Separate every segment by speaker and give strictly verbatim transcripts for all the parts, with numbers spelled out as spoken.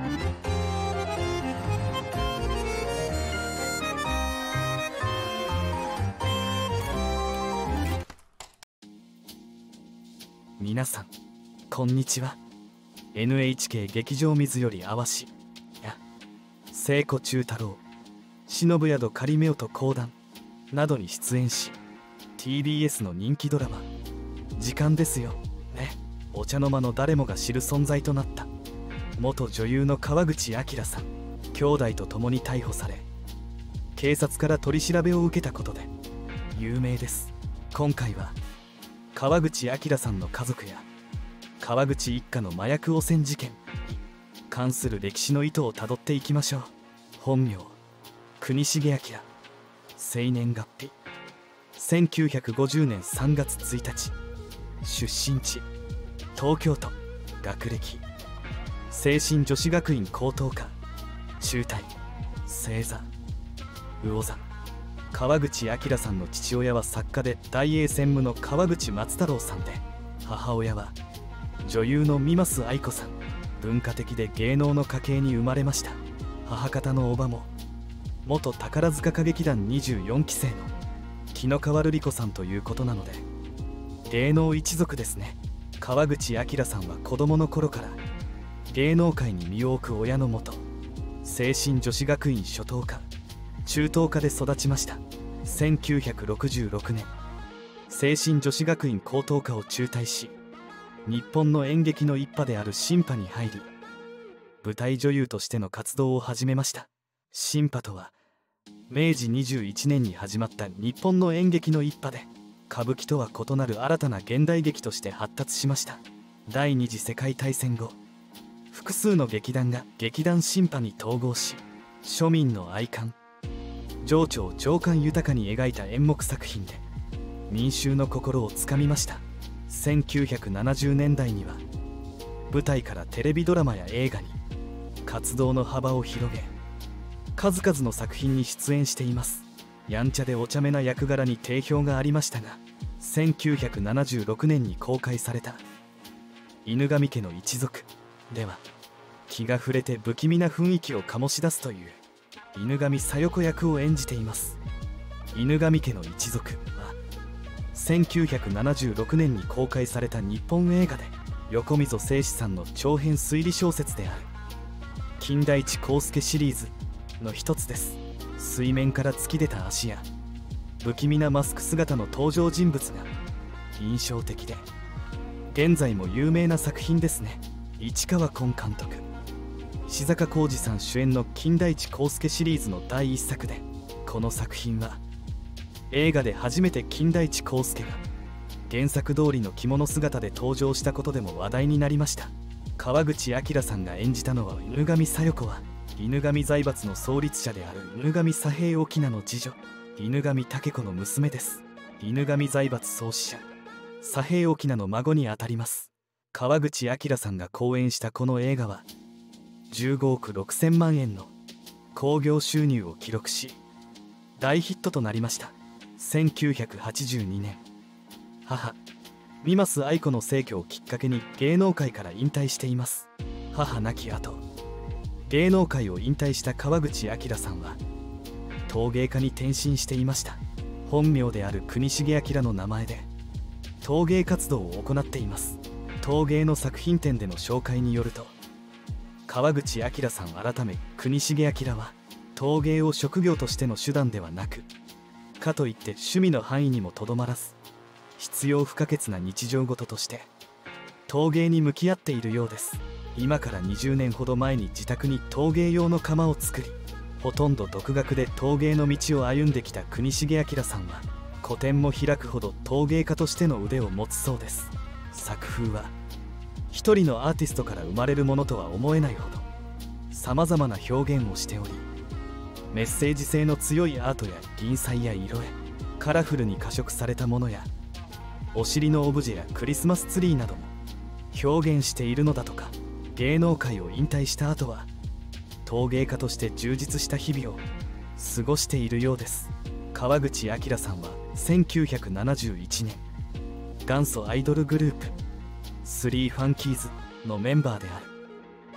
Speaker 1: 皆さんこんにちは。 エヌエイチケー 劇場水よりあわしや聖子中太郎、忍宿仮夫と講談などに出演し、 ティービーエス の人気ドラマ「時間ですよね」お茶の間の誰もが知る存在となった元女優の川口明さん兄弟と共に逮捕され、警察から取り調べを受けたことで有名です。今回は川口明さんの家族や川口一家の麻薬汚染事件に関する歴史の糸をたどっていきましょう。本名国重明、生年月日せんきゅうひゃくごじゅうねんさんがつついたち、出身地東京都、学歴聖心女子学院高等科、中退星座魚座。川口明さんの父親は作家で大英専務の川口松太郎さんで、母親は女優の三増愛子さん。文化的で芸能の家系に生まれました。母方の叔母も元宝塚歌劇団にじゅうよんきせいの紀の川瑠璃子さんということなので、芸能一族ですね。川口明さんは子供の頃から芸能界に身を置く親のもと、聖心女子学院初等科中等科で育ちました。せんきゅうひゃくろくじゅうろくねん聖心女子学院高等科を中退し、日本の演劇の一派である新派に入り、舞台女優としての活動を始めました。新派とはめいじにじゅういちねんに始まった日本の演劇の一派で、歌舞伎とは異なる新たな現代劇として発達しました。第二次世界大戦後、複数の劇団が劇団新派に統合し、庶民の愛観情緒情感豊かに描いた演目作品で民衆の心をつかみました。せんきゅうひゃくななじゅうねんだいには舞台からテレビドラマや映画に活動の幅を広げ、数々の作品に出演しています。やんちゃでお茶目な役柄に定評がありましたが、せんきゅうひゃくななじゅうろくねんに公開された「犬神家の一族」では、気が触れて不気味な雰囲気を醸し出すという犬神小夜子役を演じています。犬神家の一族はせんきゅうひゃくななじゅうろくねんに公開された日本映画で、横溝正史さんの長編推理小説である金田一耕助シリーズの一つです。水面から突き出た足や不気味なマスク姿の登場人物が印象的で、現在も有名な作品ですね。市川崑監督、志坂浩二さん主演の金田一耕助シリーズのだいいっさくで、この作品は映画で初めて金田一耕助が原作通りの着物姿で登場したことでも話題になりました。川口明さんが演じたのは犬神小夜子は、犬神財閥の創立者である犬神佐平翁の次女、犬神武子の娘です。犬神財閥創始者佐平翁の孫にあたります。川口明さんが講演したこの映画はじゅうごおくろくせんまんえんの興行収入を記録し、大ヒットとなりました。せんきゅうひゃくはちじゅうにねん、母三増愛子の逝去をきっかけに芸能界から引退しています。母亡き後、芸能界を引退した川口明さんは陶芸家に転身していました。本名である国重明の名前で陶芸活動を行っています。陶芸の作品展での紹介によると、川口明さん改め国重明は陶芸を職業としての手段ではなく、かといって趣味の範囲にもとどまらず、必要不可欠な日常事として陶芸に向き合っているようです。今からにじゅうねんほど前に自宅に陶芸用の窯を作り、ほとんど独学で陶芸の道を歩んできた国重明さんは、個展も開くほど陶芸家としての腕を持つそうです。作風は一人のアーティストから生まれるものとは思えないほどさまざまな表現をしており、メッセージ性の強いアートや銀彩や色絵、カラフルに加色されたものやお尻のオブジェやクリスマスツリーなども表現しているのだとか。芸能界を引退した後は陶芸家として充実した日々を過ごしているようです。川口明さんはせんきゅうひゃくななじゅういちねん元祖アイドルグループスリーファンキーズのメンバーである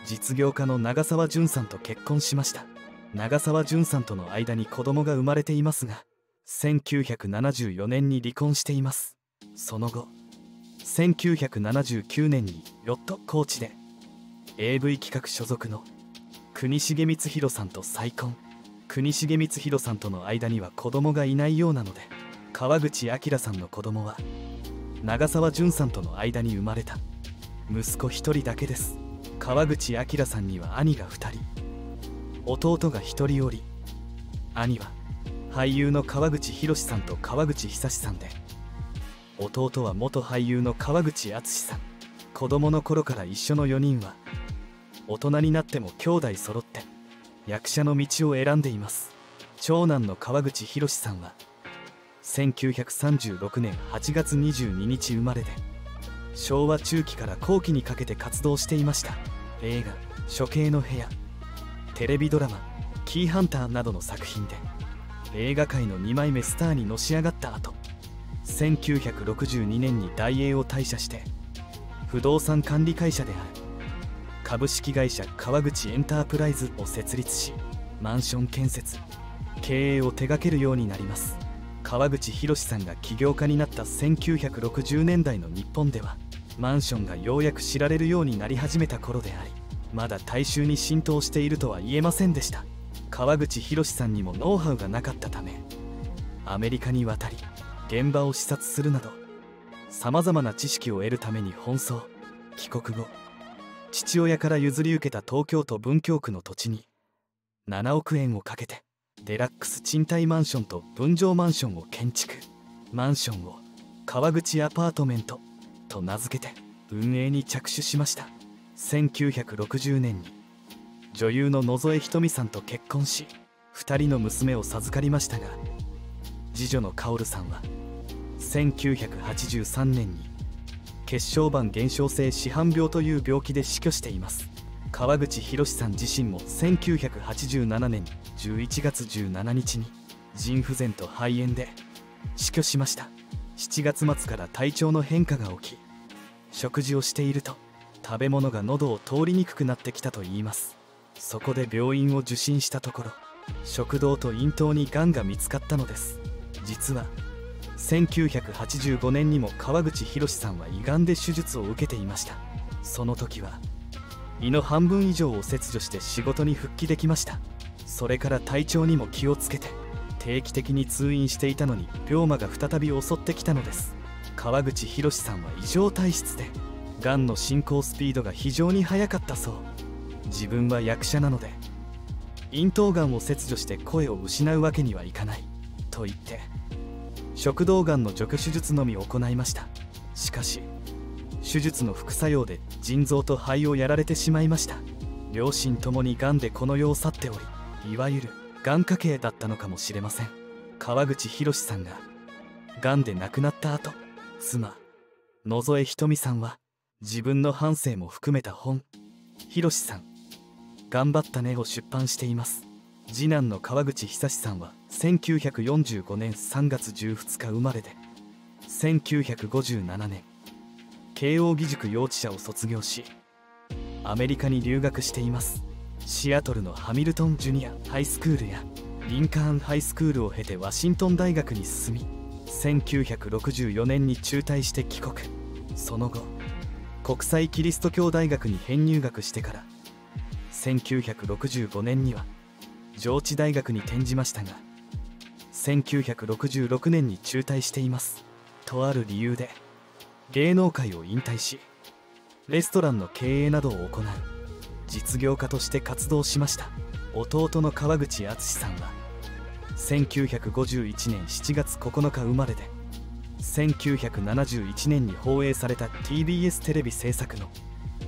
Speaker 1: 実業家の長澤純さんと結婚しました。長澤純さんとの間に子供が生まれていますが、せんきゅうひゃくななじゅうよねんに離婚しています。その後せんきゅうひゃくななじゅうきゅうねんにヨットコーチで エーブイ 企画所属の国重光弘さんと再婚。国重光弘さんとの間には子供がいないようなので、川口明さんの子供は長澤純さんとの間に生まれた息子ひとりだけです。川口明さんには兄がふたり、弟がひとりおり、兄は俳優の川口浩さんと川口久さんで、弟は元俳優の川口敦さん。子供の頃から一緒のよにんは大人になっても兄弟揃って役者の道を選んでいます。長男の川口浩さんはせんきゅうひゃくさんじゅうろくねんはちがつにじゅうににち生まれで、昭和中期から後期にかけて活動していました。映画「処刑の部屋」、テレビドラマ「キーハンター」などの作品で映画界のにまいめスターにのし上がった後、せんきゅうひゃくろくじゅうにねんに大映を退社して不動産管理会社である株式会社川口エンタープライズを設立し、マンション建設経営を手掛けるようになります。川口浩さんが起業家になったせんきゅうひゃくろくじゅうねんだいの日本ではマンションがようやく知られるようになり始めた頃であり、まだ大衆に浸透しているとは言えませんでした。川口浩さんにもノウハウがなかったため、アメリカに渡り現場を視察するなどさまざまな知識を得るために奔走。帰国後、父親から譲り受けた東京都文京区の土地にななおくえんをかけてデラックス賃貸マンションと分譲マンションを建築。マンションを川口アパートメントと名付けて運営に着手しました。せんきゅうひゃくろくじゅうねんに女優の野添ひとみさんと結婚し、ふたりの娘を授かりましたが、次女の薫さんはせんきゅうひゃくはちじゅうさんねんに血小板減少性紫斑病という病気で死去しています。川口浩さん自身もせんきゅうひゃくはちじゅうななねんじゅういちがつじゅうしちにちに腎不全と肺炎で死去しました。しちがつまつから体調の変化が起き、食事をしていると食べ物が喉を通りにくくなってきたといいます。そこで病院を受診したところ、食道と咽頭にがんが見つかったのです。実はせんきゅうひゃくはちじゅうごねんにも川口浩さんは胃がんで手術を受けていました。その時は胃の半分以上を切除して仕事に復帰できました。それから体調にも気をつけて定期的に通院していたのに、病魔が再び襲ってきたのです。川口浩さんは異常体質で、がんの進行スピードが非常に速かったそう。自分は役者なので咽頭がんを切除して声を失うわけにはいかないと言って食道がんの除去手術のみ行いました。しかし手術の副作用で腎臓と肺をやられてしまいました。両親ともにがんでこの世を去っており、いわゆるがん家系だったのかもしれません。川口浩さんががんで亡くなった後、妻野添ひとみさんは自分の半生も含めた本「浩さん頑張ったね」を出版しています。次男の川口久さんはせんきゅうひゃくよんじゅうごねんさんがつじゅうふつか生まれで、せんきゅうひゃくごじゅうななねん慶応義塾幼稚舎を卒業しアメリカに留学しています。シアトルのハミルトンジュニアハイスクールやリンカーンハイスクールを経てワシントン大学に進み、せんきゅうひゃくろくじゅうよねんに中退して帰国。その後国際キリスト教大学に編入学してからせんきゅうひゃくろくじゅうごねんには上智大学に転じましたが、せんきゅうひゃくろくじゅうろくねんに中退しています。とある理由で芸能界を引退し、レストランの経営などを行う実業家として活動しました。弟の川口敦さんはせんきゅうひゃくごじゅういちねんしちがつここのか生まれで、せんきゅうひゃくななじゅういちねんに放映された ティービーエス テレビ制作の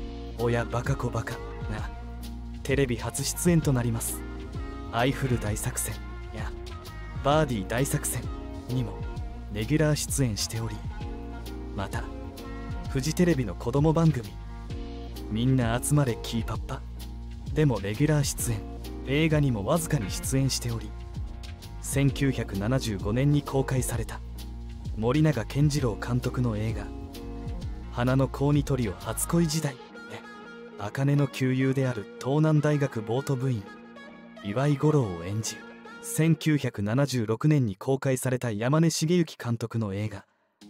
Speaker 1: 「親バカ子バカ」がテレビ初出演となります。アイフル大作戦やバーディー大作戦にもレギュラー出演しており、またフジテレビの子供番組「みんな集まれキーパッパ」でもレギュラー出演、映画にもわずかに出演しており、せんきゅうひゃくななじゅうごねんに公開された森永健次郎監督の映画「花の高2トリオ初恋時代」で茜の旧友である東南大学ボート部員岩井五郎を演じ、せんきゅうひゃくななじゅうろくねんに公開された山根茂之監督の映画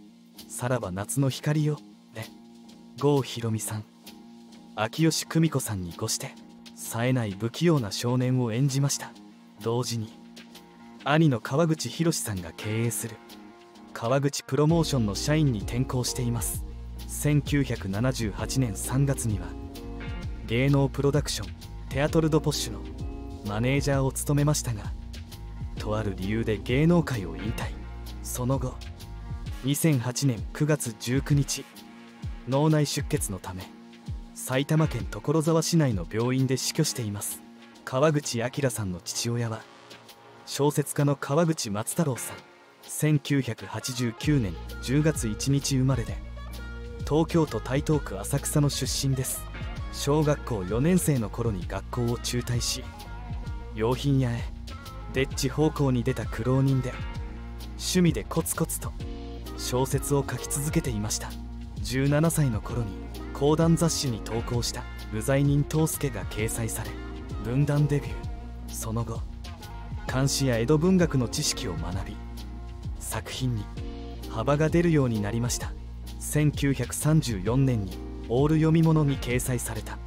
Speaker 1: 「さらば夏の光よ」で郷ひろみさん、秋吉久美子さんに越して冴えない不器用な少年を演じました。同時に兄の川口博さんが経営する川口プロモーションの社員に転向しています。せんきゅうひゃくななじゅうはちねんさんがつには芸能プロダクションテアトル・ド・ポッシュのマネージャーを務めましたが、とある理由で芸能界を引退。その後にせんはちねんくがつじゅうくにち、脳内出血のため埼玉県所沢市内の病院で死去しています。川口明さんの父親は小説家の川口松太郎さん、せんきゅうひゃくはちじゅうきゅうねんじゅうがついちにち生まれで、東京都台東区浅草の出身です。小学校よねんせいの頃に学校を中退し、用品屋へでっち奉公に出た苦労人で、趣味でコツコツと小説を書き続けていました。じゅうななさいの頃に講談雑誌に投稿した「流罪人藤助」が掲載され文壇デビュー。その後漢詩や江戸文学の知識を学び、作品に幅が出るようになりました。せんきゅうひゃくさんじゅうよねんにオール読み物に掲載された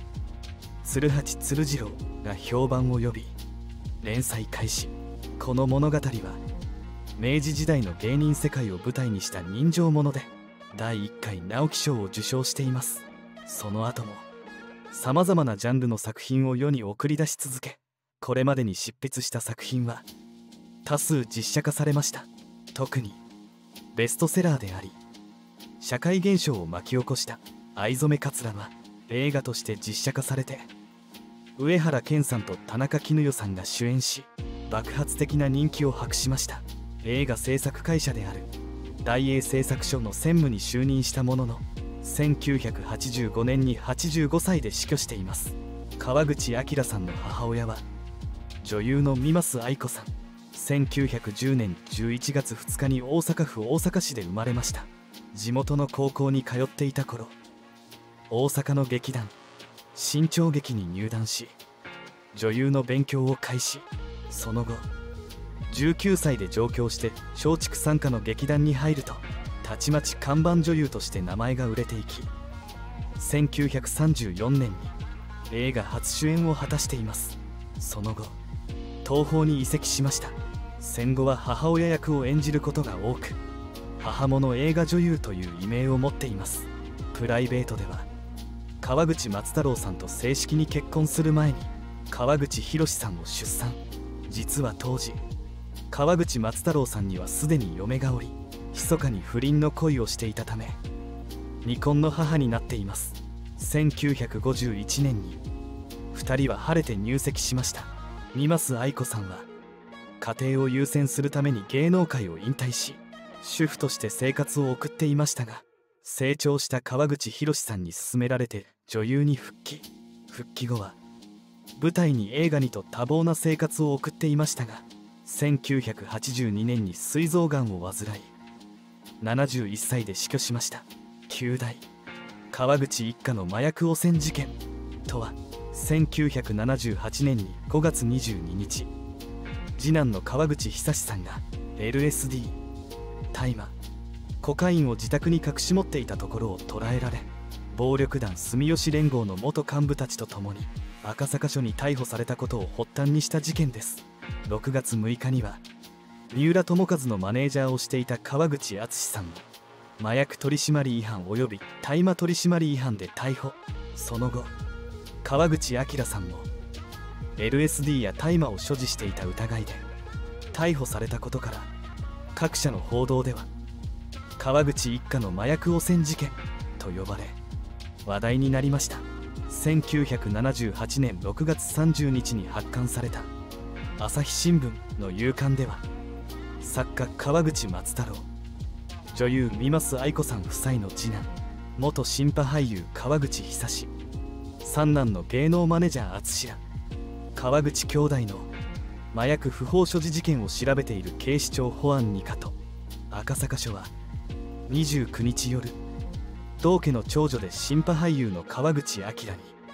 Speaker 1: 「鶴八鶴次郎」が評判を呼び連載開始。この物語は明治時代の芸人世界を舞台にした人情ものでだいいっかい直木賞を受賞しています。その後もさまざまなジャンルの作品を世に送り出し続け、これまでに執筆した作品は多数実写化されました。特にベストセラーであり社会現象を巻き起こした「藍染めかつら」は映画として実写化されて、上原謙さんと田中絹代さんが主演し爆発的な人気を博しました。映画制作会社である大映製作所の専務に就任したものの、せんきゅうひゃくはちじゅうごねんにはちじゅうごさいで死去しています。川口明さんの母親は女優の三増愛子さん、せんきゅうひゃくじゅうねんじゅういちがつふつかに大阪府大阪市で生まれました。地元の高校に通っていた頃、大阪の劇団新潮劇に入団し女優の勉強を開始。その後じゅうきゅうさいで上京して松竹傘下の劇団に入ると、たちまち看板女優として名前が売れていき、せんきゅうひゃくさんじゅうよねんに映画初主演を果たしています。その後東宝に移籍しました。戦後は母親役を演じることが多く、母物映画女優という異名を持っています。プライベートでは川口松太郎さんと正式に結婚する前に川口博さんを出産。実は当時川口松太郎さんにはすでに嫁がおり、密かに不倫の恋をしていたため未婚の母になっています。せんきゅうひゃくごじゅういちねんにふたりは晴れて入籍しました。三増愛子さんは家庭を優先するために芸能界を引退し主婦として生活を送っていましたが、成長した川口博さんに勧められて女優に復帰。復帰後は舞台に映画にと多忙な生活を送っていましたが、せんきゅうひゃくはちじゅうにねんに膵臓がんを患いななじゅういっさいで死去しました。きゅうだい川口一家の麻薬汚染事件とは、せんきゅうひゃくななじゅうはちねんにごがつにじゅうににち、次男の川口久さんが エルエスディー、大麻、コカインを自宅に隠し持っていたところを捕らえられ、暴力団住吉連合の元幹部たちと共に赤坂署に逮捕されたことを発端にした事件です。ろくがつむいかには三浦友和のマネージャーをしていた川口敦さんも麻薬取締違反及び大麻取締違反で逮捕。その後川口明さんも エルエスディー や大麻を所持していた疑いで逮捕されたことから、各社の報道では川口一家の麻薬汚染事件と呼ばれ話題になりました。せんきゅうひゃくななじゅうはちねんろくがつさんじゅうにちに発刊された朝日新聞の夕刊では、作家川口松太郎、女優三増愛子さん夫妻の次男、元新派俳優川口久志、三男の芸能マネージャー淳ら川口兄弟の麻薬不法所持事件を調べている警視庁保安に課と赤坂署はにじゅうくにち夜、同家の長女で新派俳優の川口明に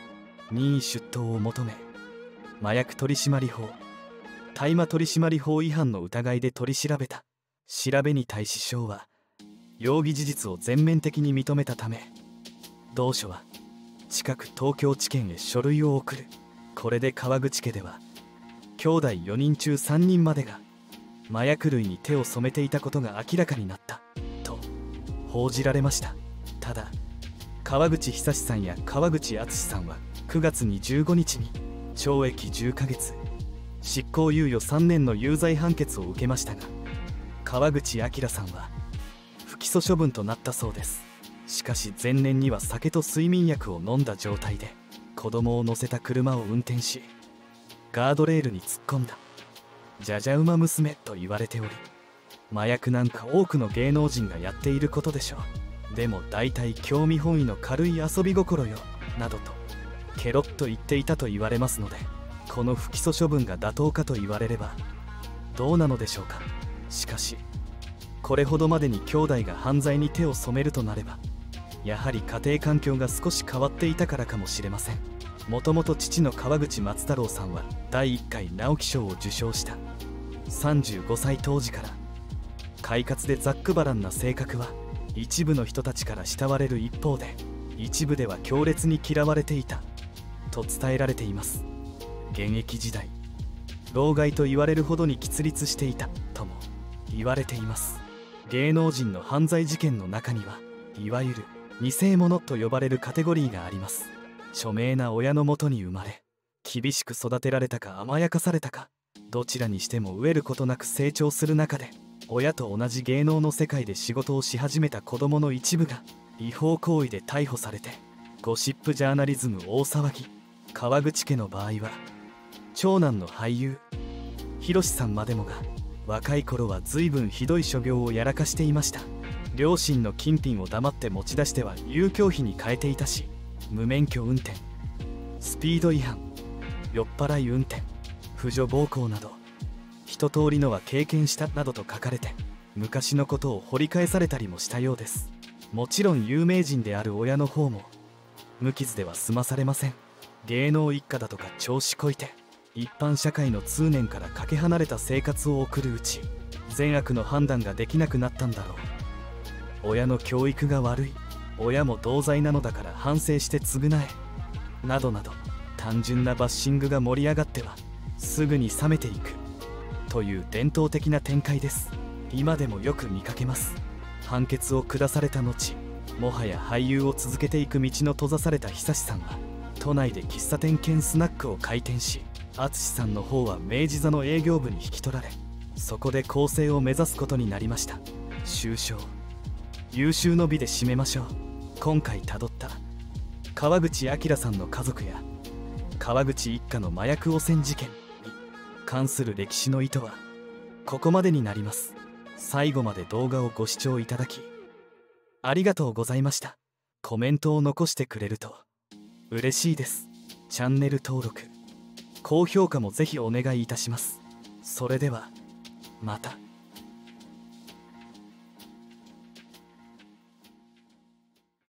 Speaker 1: 任意出頭を求め、麻薬取締法大麻取締法違反の疑いで取り調べた。調べに対し翔は容疑事実を全面的に認めたため、同署は近く東京地検へ書類を送る。これで川口家では兄弟よにん中さんにんまでが麻薬類に手を染めていたことが明らかになったと報じられました。ただ川口久さんや川口敦さんはくがつにじゅうごにちにちょうえきじゅっかげつ執行猶予さんねんの有罪判決を受けましたが、川口明さんは不起訴処分となったそうです。しかし前年には酒と睡眠薬を飲んだ状態で子供を乗せた車を運転し、ガードレールに突っ込んだじゃじゃ馬娘と言われており、麻薬なんか多くの芸能人がやっていることでしょう。でも大体興味本位の軽い遊び心よなどとケロッと言っていたと言われますので、この不起訴処分が妥当かと言われればどうなのでしょうか。しかしこれほどまでに兄弟が犯罪に手を染めるとなれば、やはり家庭環境が少し変わっていたからかもしれません。もともと父の川口松太郎さんはだいいっかい直木賞を受賞したさんじゅうごさい当時から快活でざっくばらんな性格は一部の人たちから慕われる一方で、一部では強烈に嫌われていたと伝えられています。現役時代老害と言われるほどに喫立していたとも言われています。芸能人の犯罪事件の中にはいわゆる偽物と呼ばれるカテゴリーがあります。著名な親のもとに生まれ厳しく育てられたか甘やかされたか、どちらにしても飢えることなく成長する中で、親と同じ芸能の世界で仕事をし始めた子供の一部が違法行為で逮捕されてゴシップジャーナリズム大騒ぎ。川口家の場合は長男の俳優広志さんまでもが若い頃は随分ひどい所業をやらかしていました。両親の金品を黙って持ち出しては遊興費に変えていたし、無免許運転、スピード違反、酔っ払い運転、婦女暴行など一通りのは経験したなどと書かれて、昔のことを掘り返されたりもしたようです。もちろん有名人である親の方も無傷では済まされません。芸能一家だとか調子こいて一般社会の通念からかけ離れた生活を送るうち、善悪の判断ができなくなったんだろう。親の教育が悪い、親も同罪なのだから反省して償えなどなど、単純なバッシングが盛り上がってはすぐに冷めていくという伝統的な展開です。今でもよく見かけます。判決を下された後、もはや俳優を続けていく道の閉ざされた久志さんは都内で喫茶店兼スナックを開店し、敦さんの方は明治座の営業部に引き取られ、そこで更生を目指すことになりました。終章、優秀の美で締めましょう。今回たどった川口明さんの家族や川口一家の麻薬汚染事件に関する歴史の糸はここまでになります。最後まで動画をご視聴いただきありがとうございました。コメントを残してくれると嬉しいです。チャンネル登録、高評価もぜひお願いいたします。それではまた。